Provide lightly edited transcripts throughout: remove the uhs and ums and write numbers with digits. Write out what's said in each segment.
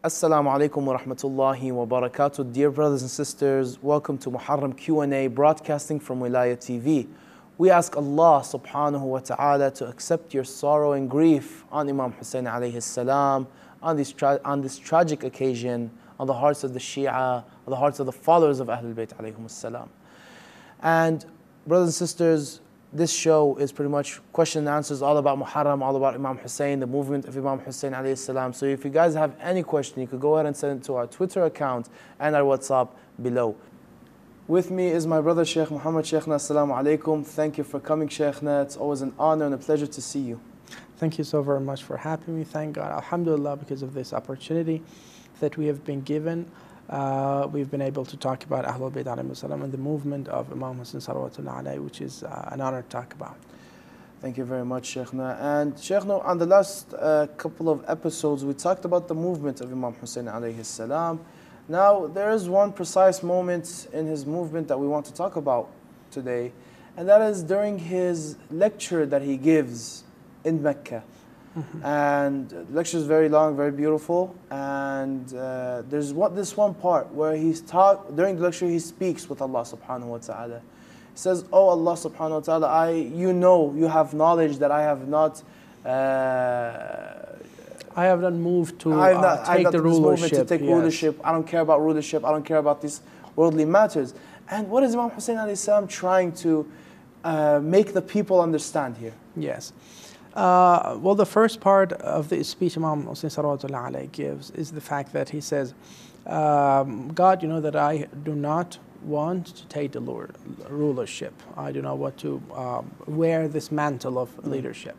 Assalamu alaikum wa rahmatullahi wa barakatuh. Dear brothers and sisters, welcome to Muharram Q&A broadcasting from Wilayah TV. We ask Allah subhanahu wa ta'ala to accept your sorrow and grief on Imam Hussain alayhi salam, on this tragic occasion, on the hearts of the Shia, on the hearts of the followers of Ahlul Bayt alayhum salam. And brothers and sisters, this show is pretty much question and answers all about Muharram, all about Imam Hussain, the movement of Imam Hussain alayhi salam. So if you guys have any question, you could go ahead and send it to our Twitter account and our WhatsApp below. With me is my brother Sheikh Mohammad. Sheikhna, assalamu alaikum. Thank you for coming, Sheikhna. It's always an honor and a pleasure to see you. Thank you so very much for having me. Thank God, alhamdulillah, because of this opportunity that we have been given. We've been able to talk about Ahlul Bayt alayhim salam and the movement of Imam Hussain salawatullah alayhi, which is an honor to talk about. Thank you very much, Sheikhna. And Sheikhna, on the last couple of episodes, we talked about the movement of Imam Hussain alayhi salam. Now, there is one precise moment in his movement that we want to talk about today, and that is during his lecture that he gives in Mecca. And the lecture is very long, very beautiful, and there's this one part where during the lecture he speaks with Allah subhanahu wa ta'ala. He says, "Oh Allah subhanahu wa ta'ala, you have knowledge that I have not moved to take the rulership. Rulership. I don't care about rulership. I don't care about these worldly matters." And what is Imam Hussain alayhi salam trying to make the people understand here? Yes. Well, the first part of the speech Imam Hussain salawatullah alayhi gives is the fact that he says, God, you know that I do not want to take the rulership. I do not want to wear this mantle of leadership.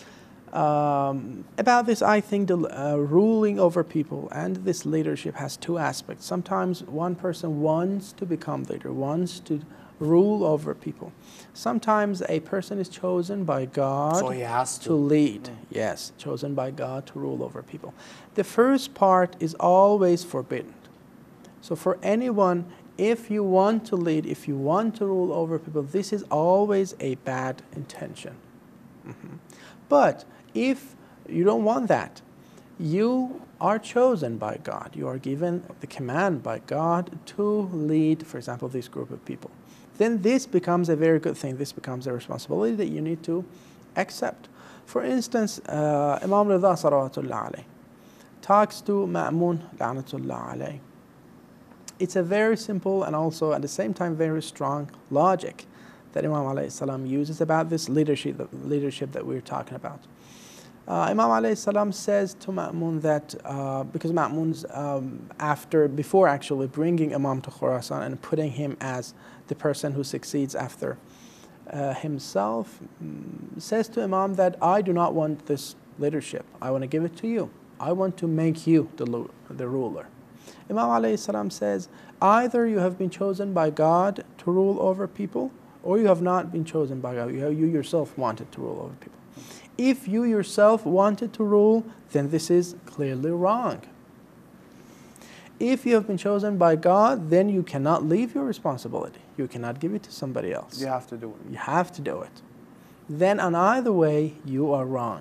About this, I think the ruling over people and this leadership has two aspects. Sometimes one person wants to become leader, wants to rule over people. Sometimes a person is chosen by God so he has to lead. Yes, chosen by God to rule over people. The first part is always forbidden. So for anyone, if you want to lead, if you want to rule over people, this is always a bad intention. But if you don't want that, you are chosen by God. You are given the command by God to lead, for example, this group of people. Then this becomes a very good thing. This becomes a responsibility that you need to accept. For instance, Imam Rida salawatullah alayhi talks to Ma'mun la'natullah alayhi. It's a very simple and also at the same time very strong logic that Imam alayhi salam uses about this leadership that we're talking about. Imam alayhi salam says to Ma'mun that because Ma'mun's before actually bringing Imam to Khurasan and putting him as the person who succeeds after himself, says to Imam that I do not want this leadership. I want to give it to you. I want to make you the ruler. Imam alayhi salam says, either you have been chosen by God to rule over people, or you have not been chosen by God. You yourself wanted to rule over people. If you yourself wanted to rule, then this is clearly wrong. If you have been chosen by God, then you cannot leave your responsibility. You cannot give it to somebody else. You have to do it. You have to do it. Then on either way, you are wrong.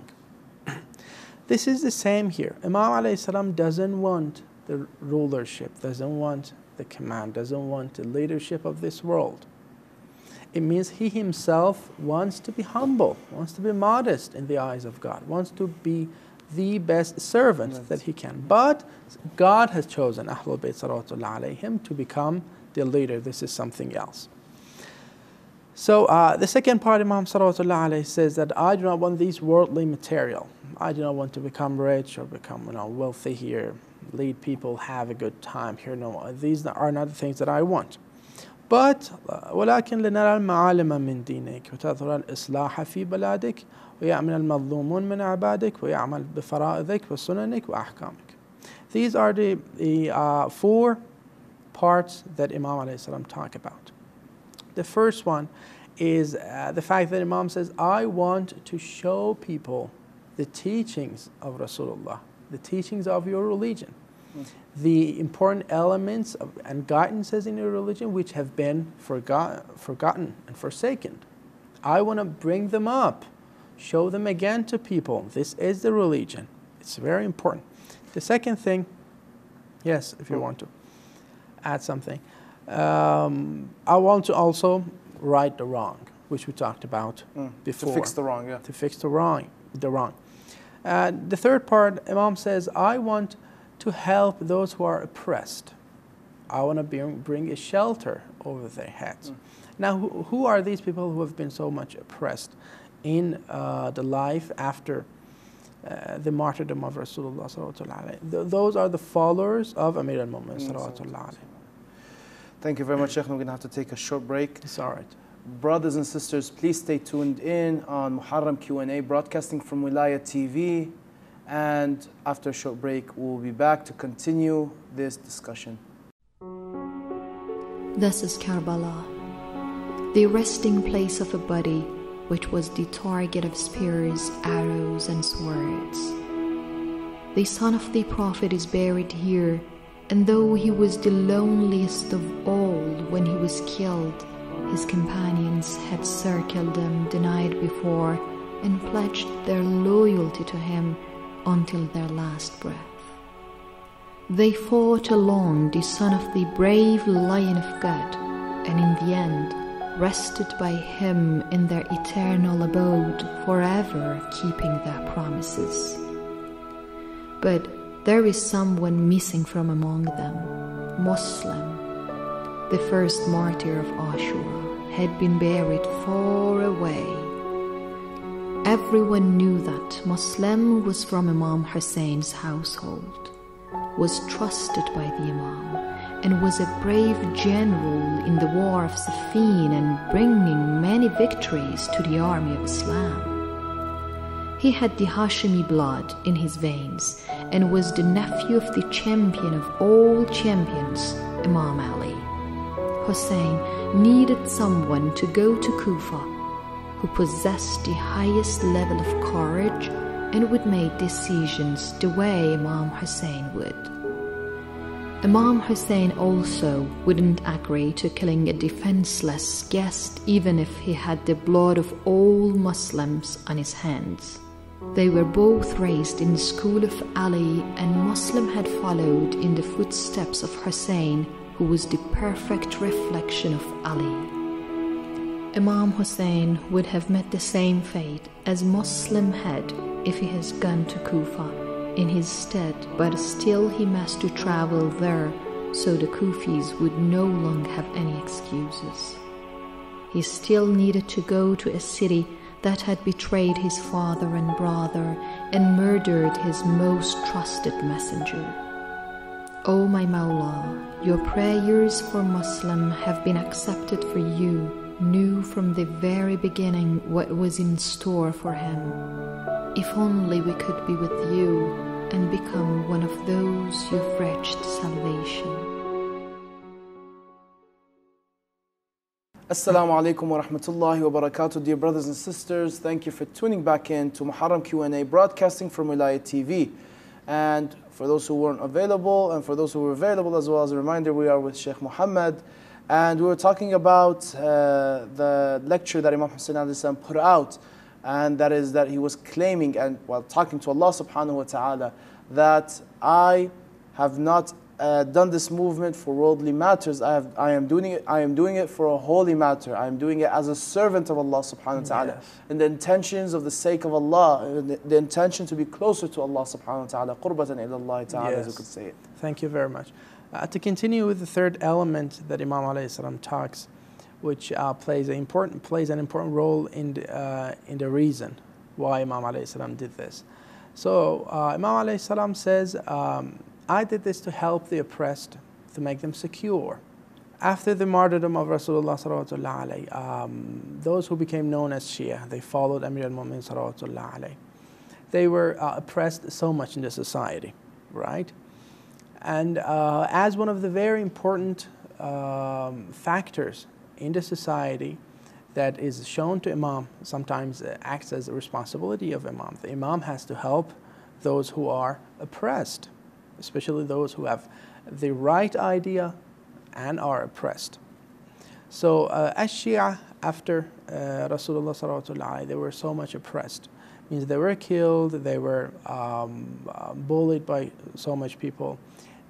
This is the same here. Imam alayhi salam doesn't want the rulership, doesn't want the command, doesn't want the leadership of this world. It means he himself wants to be humble, wants to be modest in the eyes of God, wants to be the best servant that he can. But God has chosen Ahlul Bayt salawatullah alayhim to become the leader. This is something else. So the second part, Imam salawatullah alayhi says that I do not want these worldly material. I do not want to become rich or become wealthy here, lead people, have a good time here. No, these are not the things that I want. But ولكن لنرى المعالم من دينك وتظهر الإصلاح في بلادك ويعمل المظلومون من عبادك ويعمل بفرائضك وسننك وأحكامك. These are the four parts that Imam alayhi salam talk about. The first one is the fact that Imam says, I want to show people the teachings of Rasulullah, the teachings of your religion. The important elements and guidances in your religion which have been forgotten and forsaken. I want to bring them up, show them again to people. This is the religion. It's very important. The second thing Yes, if you want to add something. I want to also right the wrong, which we talked about before. To fix the wrong, yeah. To fix the wrong. The third part, Imam says, I want to help those who are oppressed. I want to bring a shelter over their heads. Now, who are these people who have been so much oppressed in the life after the martyrdom of Rasulullah sallallahu alaihi wasallam? Those are the followers of Amir al-Mu'minin sallallahu alaihi wasallam. Thank you very much, Sheikh. We're going to have to take a short break. It's all right. Brothers and sisters, please stay tuned in on Muharram Q&A, broadcasting from Wilayah TV. And after a short break, we'll be back to continue this discussion. This is Karbala, the resting place of a body which was the target of spears, arrows, and swords. The son of the Prophet is buried here, and though he was the loneliest of all when he was killed, his companions had circled him the night before and pledged their loyalty to him until their last breath. They fought along the son of the brave Lion of God, and in the end rested by him in their eternal abode, forever keeping their promises. But there is someone missing from among them, Muslim. The first martyr of Ashura had been buried far away. Everyone knew that Muslim was from Imam Hussein's household, was trusted by the Imam, and was a brave general in the war of Siffin and bringing many victories to the army of Islam. He had the Hashimi blood in his veins and was the nephew of the champion of all champions, Imam Ali. Hussein needed someone to go to Kufa who possessed the highest level of courage and would make decisions the way Imam Hussein would. Imam Hussein also wouldn't agree to killing a defenseless guest even if he had the blood of all Muslims on his hands. They were both raised in the school of Ali, and Muslim had followed in the footsteps of Hussein, who was the perfect reflection of Ali. Imam Hussein would have met the same fate as Muslim had if he has gone to Kufa in his stead, but still he must to travel there, so the Kufis would no longer have any excuses. He still needed to go to a city that had betrayed his father and brother and murdered his most trusted messenger. O my Mawla, your prayers for Muslim have been accepted, for you knew from the very beginning what was in store for him. If only we could be with you and become one of those you've reached salvation. Assalamu alaikum wa rahmatullahi wa barakatuh. Dear brothers and sisters, thank you for tuning back in to Muharram Q&A, broadcasting from Wilayah TV. And for those who weren't available and for those who were available as well, as a reminder, we are with Sheikh Mohammad, and we were talking about the lecture that Imam Hussain put out, and that is that he was claiming, and while talking to Allah subhanahu wa ta'ala, that I have not done this movement for worldly matters. I am doing it for a holy matter. I am doing it as a servant of Allah subhanahu wa ta'ala. Yes. And the intentions of the sake of Allah, the intention to be closer to Allah subhanahu wa ta'ala, qurbatan ila Allah ta'ala, yes, as we could say it. Thank you very much. To continue with the third element that Imam alayhi salam talks, which plays an important role in the reason why Imam alayhi salam did this. So Imam alayhi salam says, I did this to help the oppressed, to make them secure. After the martyrdom of Rasulullah sallallahu alaihi, those who became known as Shia, they followed Amir al-Mu'minin sallallahu alaihi. They were oppressed so much in the society, right? And as one of the very important factors in the society that is shown to Imam, sometimes acts as a responsibility of Imam. The Imam has to help those who are oppressed, especially those who have the right idea and are oppressed. So as Shia, after Rasulullah sallallahu alaihi, they were so much oppressed. Means they were killed, they were bullied by so much people.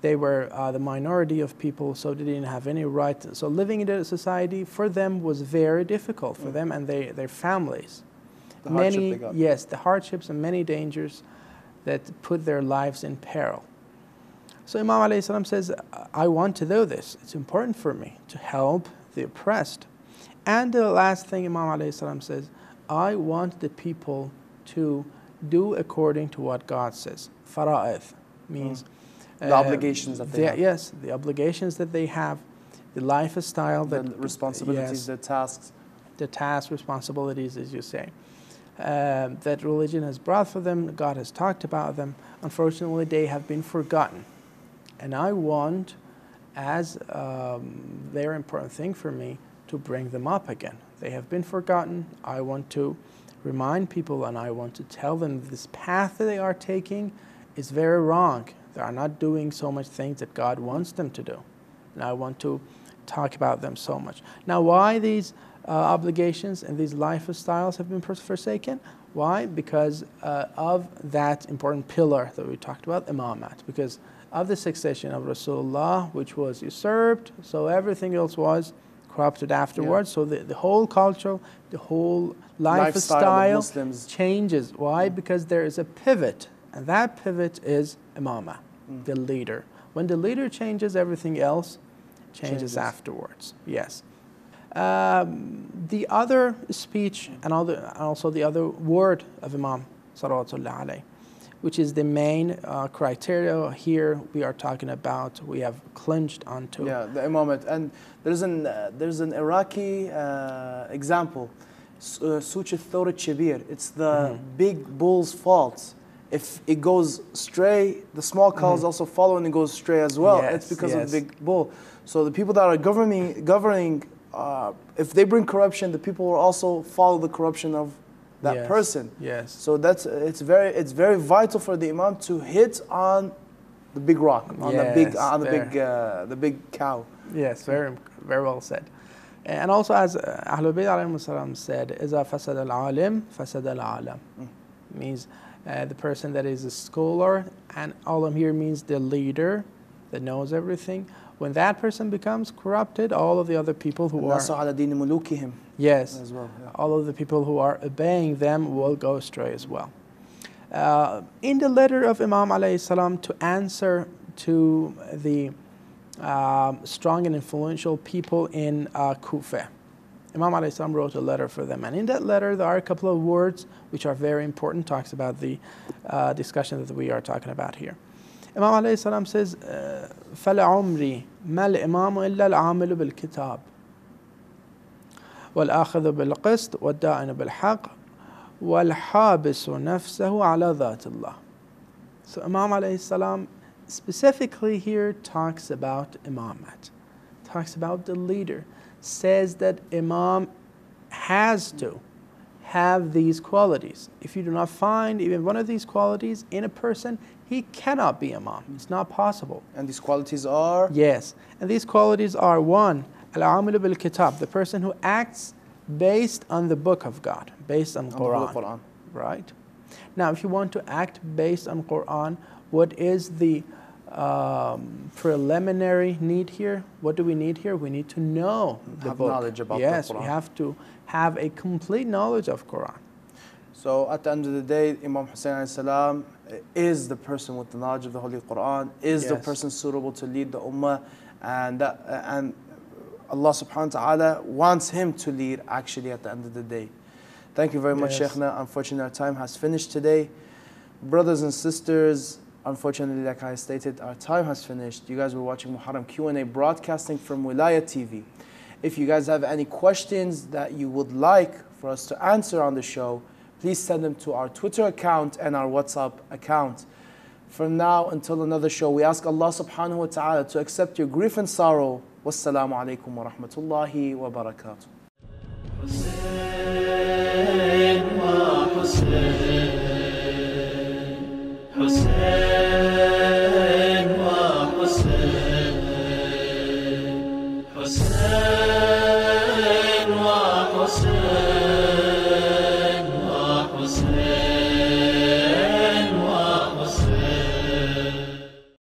they were the minority of people, so they didn't have any right. So living in the society for them was very difficult for them and their families. The hardship they got. Yes, the hardships and many dangers that put their lives in peril. So Imam alayhi salam says, I want to do this. It's important for me to help the oppressed. And the last thing Imam alayhi salam says, I want the people to do according to what God says. Fara'ith means the obligations that they have. Yes, the obligations that they have, the lifestyle, the responsibilities, the tasks. The tasks, responsibilities, as you say, that religion has brought for them, God has talked about them. Unfortunately, they have been forgotten. And I want, as a very important thing for me, to bring them up again. They have been forgotten. I want to remind people and I want to tell them this path that they are taking is very wrong. They are not doing so much things that God wants them to do. And I want to talk about them so much. Now, why these obligations and these lifestyles have been forsaken? Why? Because of that important pillar that we talked about, imamat. Because of the succession of Rasulullah, which was usurped, so everything else was corrupted afterwards. So the whole culture, the whole lifestyle changes. Why? Because there is a pivot, and that pivot is imamah, the leader. When the leader changes, everything else changes afterwards. Yes. The other speech and also the other word of Imam Salawatullah alayhi, which is the main criteria here we are talking about, we have clinched onto. Yeah, the imamate. And there's an Iraqi example, Such Thawr al-Shabir. It's the big bull's fault. If it goes stray, the small cows also follow and it goes stray as well. Yes, it's because of the big bull. So the people that are governing, if they bring corruption, the people will also follow the corruption of that person. Yes. So it's very vital for the imam to hit on the big rock, on the big cow. Yes, very well said. And also, as Ahlul Bayt alayhi salam said, "Iza fasad al-alim, fasad al-alam." Means the person that is a scholar, and alam here means the leader that knows everything. When that person becomes corrupted, all of the other people who are yes, as well, all of the people who are obeying them will go astray as well. In the letter of Imam alayhi salam to answer to the strong and influential people in Kufa, Imam alayhi salam wrote a letter for them, and in that letter there are a couple of words which are very important. Talks about the discussion that we are talking about here. Imam alayhi salam says, فَلَعُمْرِي مَا الْإِمَامُ إِلَّا الْعَامِلُ بِالْكِتَابِ وَالْآخِذُ بِالْقِسْطِ وَالدَّاعِنُ بِالْحَقِّ وَالْحَابِسُ نَفْسَهُ عَلَى ذَاتِ اللَّهِ. So Imam alayhi salam specifically here talks about imamat, talks about the leader, says that imam has to have these qualities. If you do not find even one of these qualities in a person, he cannot be imam. It's not possible. And these qualities are? Yes. And these qualities are: one, al-amilu bil-kitab, the person who acts based on the book of God, based on Quran. Right? Now, if you want to act based on Quran, what is the preliminary need here? What do we need here? We need to know the book. Knowledge about the Yes, Quran. we have to have a complete knowledge of Quran. So at the end of the day, Imam Hussain alayhi salam is the person with the knowledge of the Holy Quran, is the person suitable to lead the Ummah, and Allah subhanahu wa ta'ala wants him to lead actually at the end of the day. Thank you very much, Sheikhna. Unfortunately, our time has finished today. Brothers and sisters, unfortunately, like I stated, our time has finished. You guys were watching Muharram Q&A broadcasting from Wilayah TV. If you guys have any questions that you would like for us to answer on the show, please send them to our Twitter account and our WhatsApp account. From now until another show, we ask Allah subhanahu wa ta'ala to accept your grief and sorrow. Wassalamu alaikum wa rahmatullahi wa barakatuh. Hussain.